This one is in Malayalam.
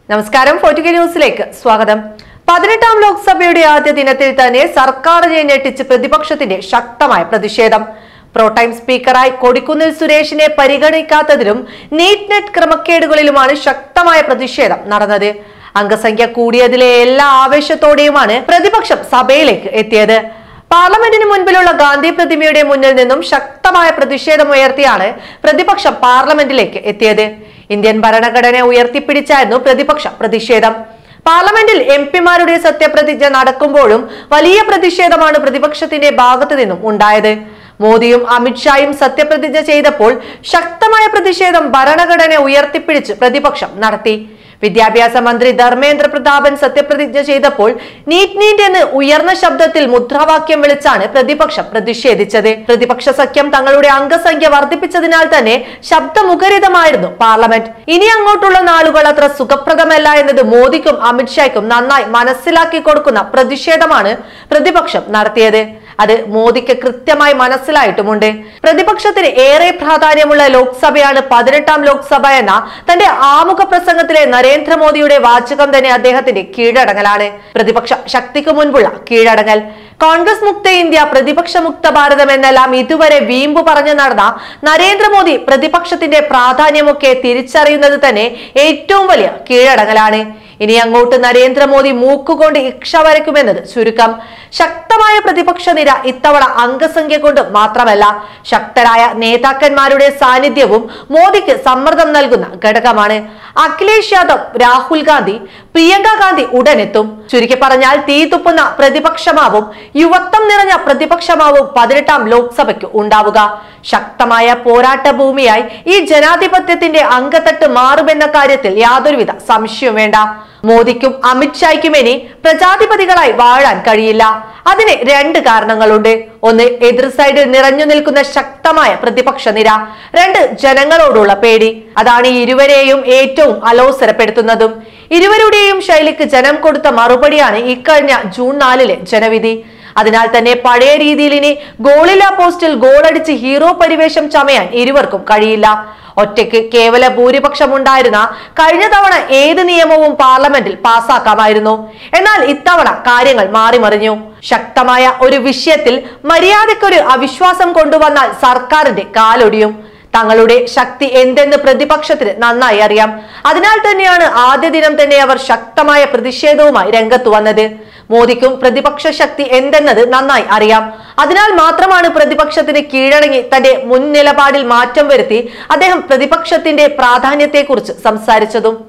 നമസ്കാരം. 4K ന്യൂസിലേക്ക് സ്വാഗതം. 18ാം ലോക്സഭയുടെ ആദ്യ ദിനത്തിൽ തന്നെ സർക്കാരിനെ ഞെട്ടിച്ച് പ്രതിപക്ഷത്തിന്റെ ശക്തമായ പ്രതിഷേധം. പ്രോടൈം സ്പീക്കറായി കൊടിക്കുന്നിൽ സുരേഷിനെ പരിഗണിക്കാത്തതിലും നീറ്റ് നെറ്റ് ക്രമക്കേടുകളിലുമാണ് ശക്തമായ പ്രതിഷേധം നടന്നത്. അംഗസംഖ്യ കൂടിയതിലെ എല്ലാ ആവേശത്തോടെയുമാണ് പ്രതിപക്ഷം സഭയിലേക്ക് എത്തിയത്. പാർലമെന്റിന് മുൻപിലുള്ള ഗാന്ധി പ്രതിമയുടെ മുന്നിൽ നിന്നും ശക്തമായ പ്രതിഷേധമുയർത്തിയാണ് പ്രതിപക്ഷം പാർലമെന്റിലേക്ക് എത്തിയത്. ഇന്ത്യൻ ഭരണഘടന ഉയർത്തിപ്പിടിച്ചായിരുന്നു പ്രതിപക്ഷ പ്രതിഷേധം. പാർലമെന്റിൽ എംപിമാരുടെ സത്യപ്രതിജ്ഞ നടക്കുമ്പോഴും വലിയ പ്രതിഷേധമാണ് പ്രതിപക്ഷത്തിന്റെ ഭാഗത്തു നിന്നും ഉണ്ടായത്. മോദിയും അമിത്ഷായും സത്യപ്രതിജ്ഞ ചെയ്തപ്പോൾ ശക്തമായ പ്രതിഷേധം ഭരണഘടന ഉയർത്തിപ്പിടിച്ച് പ്രതിപക്ഷം നടത്തി. വിദ്യാഭ്യാസ മന്ത്രി ധർമ്മേന്ദ്ര പ്രതാപൻ സത്യപ്രതിജ്ഞ ചെയ്തപ്പോൾ നീറ്റ് എന്ന് ഉയർന്ന ശബ്ദത്തിൽ മുദ്രാവാക്യം വിളിച്ചാണ് പ്രതിപക്ഷം പ്രതിഷേധിച്ചത്. പ്രതിപക്ഷ സഖ്യം തങ്ങളുടെ അംഗസംഖ്യ വർദ്ധിപ്പിച്ചതിനാൽ തന്നെ ശബ്ദമുഖരിതമായിരുന്നു പാർലമെന്റ്. ഇനി അങ്ങോട്ടുള്ള നാളുകൾ അത്ര സുഖപ്രദമല്ല എന്നത് മോദിക്കും അമിത്ഷായ്ക്കും നന്നായി മനസ്സിലാക്കി കൊടുക്കുന്ന പ്രതിഷേധമാണ് പ്രതിപക്ഷം നടത്തിയത്. അത് മോദിക്ക് കൃത്യമായി മനസ്സിലായിട്ടുമുണ്ട്. പ്രതിപക്ഷത്തിന് ഏറെ പ്രാധാന്യമുള്ള ലോക്സഭയാണ് 18ാം ലോക്സഭ എന്ന തന്റെ ആമുഖ പ്രസംഗത്തിലെ നരേന്ദ്രമോദിയുടെ വാചകം തന്നെ അദ്ദേഹത്തിന്റെ കീഴടങ്ങലാണ്. പ്രതിപക്ഷ ശക്തിക്ക് മുൻപുള്ള കീഴടങ്ങൽ. കോൺഗ്രസ് മുക്ത ഇന്ത്യ, പ്രതിപക്ഷ മുക്ത ഭാരതം എന്നെല്ലാം ഇതുവരെ വീമ്പു പറഞ്ഞു നടന്ന നരേന്ദ്രമോദി പ്രതിപക്ഷത്തിന്റെ പ്രാധാന്യമൊക്കെ തിരിച്ചറിയുന്നത് തന്നെ ഏറ്റവും വലിയ കീഴടങ്ങലാണ്. ഇനി അങ്ങോട്ട് നരേന്ദ്രമോദി മൂക്കുകൊണ്ട് ഇക്ഷ വരയ്ക്കുമെന്നത് ചുരുക്കം. ശക്തമായ പ്രതിപക്ഷ നിര ഇത്തവണ അംഗസംഖ്യ കൊണ്ട് മാത്രമല്ല, ശക്തരായ നേതാക്കന്മാരുടെ സാന്നിധ്യവും മോദിക്ക് സമ്മർദ്ദം നൽകുന്ന ഘടകമാണ്. അഖിലേഷ് യാദവ്, രാഹുൽ ഗാന്ധി, പ്രിയങ്ക ഗാന്ധി ഉടനെത്തും. ചുരുക്കി പറഞ്ഞാൽ തീ തുപ്പുന്ന പ്രതിപക്ഷമാവും, യുവത്വം നിറഞ്ഞ പ്രതിപക്ഷമാവും 18ാം ലോക്സഭയ്ക്ക് ഉണ്ടാവുക. ശക്തമായ പോരാട്ട ഭൂമിയായി ഈ ജനാധിപത്യത്തിന്റെ അംഗത്തട്ട് മാറുമെന്ന കാര്യത്തിൽ യാതൊരുവിധ സംശയവും വേണ്ട. മോദിക്കും അമിത്ഷായ്ക്കും ഇനി പ്രജാധിപതികളായി വാഴാൻ കഴിയില്ല. അതിന് രണ്ട് കാരണങ്ങളുണ്ട്. ഒന്ന്, എതിർ സൈഡിൽ നിറഞ്ഞു നിൽക്കുന്ന ശക്തമായ പ്രതിപക്ഷ നിര. രണ്ട്, ജനങ്ങളോടുള്ള പേടി. അതാണ് ഇരുവരെയും ഏറ്റവും അലോസരപ്പെടുത്തുന്നതും. ഇരുവരുടെയും ശൈലിക്ക് ജനം കൊടുത്ത മറുപടിയാണ് ഇക്കഴിഞ്ഞ ജൂൺ 4 ജനവിധി. അതിനാൽ തന്നെ പഴയ രീതിയിൽ ഇനി ഗോളില്ല പോസ്റ്റിൽ ഗോളടിച്ച് ഹീറോ പരിവേഷം ചമയാൻ ഇരുവർക്കും കഴിയില്ല. ഒറ്റയ്ക്ക് കേവല ഭൂരിപക്ഷം ഉണ്ടായിരുന്ന കഴിഞ്ഞ തവണ ഏത് നിയമവും പാർലമെന്റിൽ പാസാക്കാമായിരുന്നു. എന്നാൽ ഇത്തവണ കാര്യങ്ങൾ മാറിമറിഞ്ഞു. ശക്തമായ ഒരു വിഷയത്തിൽ മര്യാദയ്ക്കൊരു അവിശ്വാസം കൊണ്ടുവന്നാൽ സർക്കാരിന്റെ കാലൊടിയും. തങ്ങളുടെ ശക്തി എന്തെന്ന് പ്രതിപക്ഷത്തിന് നന്നായി അറിയാം. അതിനാൽ തന്നെയാണ് ആദ്യ ദിനം തന്നെ അവർ ശക്തമായ പ്രതിഷേധവുമായി രംഗത്ത് വന്നത്. മോദിക്കും പ്രതിപക്ഷ ശക്തി എന്തെന്നത് നന്നായി അറിയാം. അതിനാൽ മാത്രമാണ് പ്രതിപക്ഷത്തിന് കീഴടങ്ങി തന്റെ മുൻ നിലപാടിൽ മാറ്റം വരുത്തി അദ്ദേഹം പ്രതിപക്ഷത്തിന്റെ പ്രാധാന്യത്തെക്കുറിച്ച് സംസാരിച്ചതും.